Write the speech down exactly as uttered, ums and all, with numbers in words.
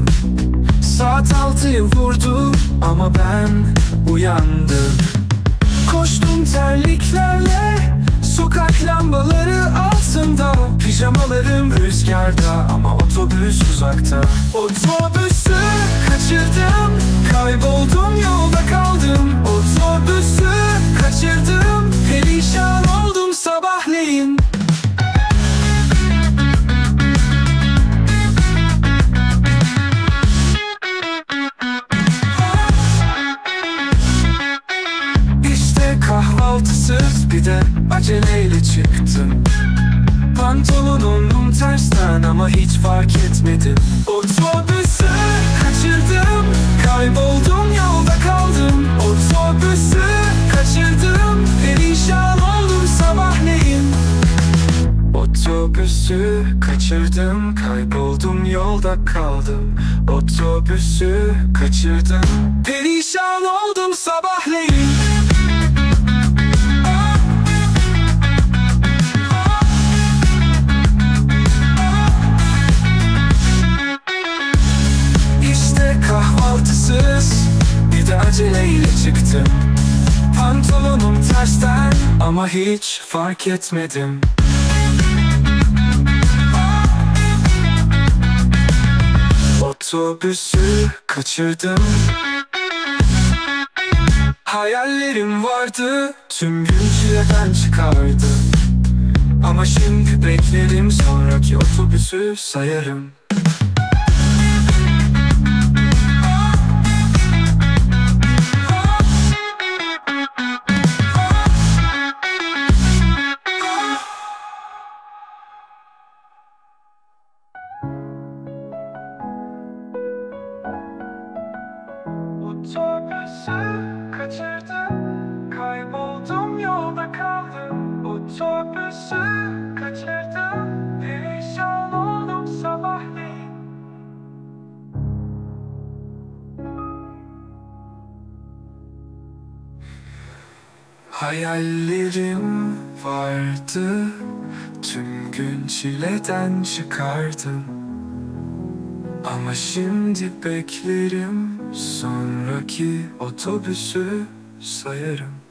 kaldım. Saat altıyı vurdu ama ben uyandım. Koştum terliklerle, sokak lambaları altında. Pijamalarım rüzgarda ama otobüs uzakta. Otobüsü kaçırdım, kayboldum, yolda kaldım. Otobüsü kaçırdım, perişan oldum sabahleyin. İşte kahvaltısız, bir de aceleyle çıktım. Pantolonum tersten ama hiç fark etmedim. Otobüsü kaçırdım, kayboldum, yolda kaldım. Otobüsü kaçırdım, perişan oldum sabahleyin. Otobüsü kaçırdım, kayboldum, yolda kaldım. Otobüsü kaçırdım, perişan oldum sabahleyin. Kahvaltısız, bir de aceleyle çıktım. Pantolonum tersten ama hiç fark etmedim. Otobüsü kaçırdım. Hayallerim vardı, tüm gün çileden çıkardı. Ama şimdi beklerim, sonraki otobüsü sayarım. Otobüsü kaçırdım, kayboldum, yolda kaldım. Otobüsü kaçırdım, perişan oldum sabahleyin. Hayallerim vardı, tüm gün çileden çıkardım. Ama şimdi beklerim, sonraki otobüsü sayarım.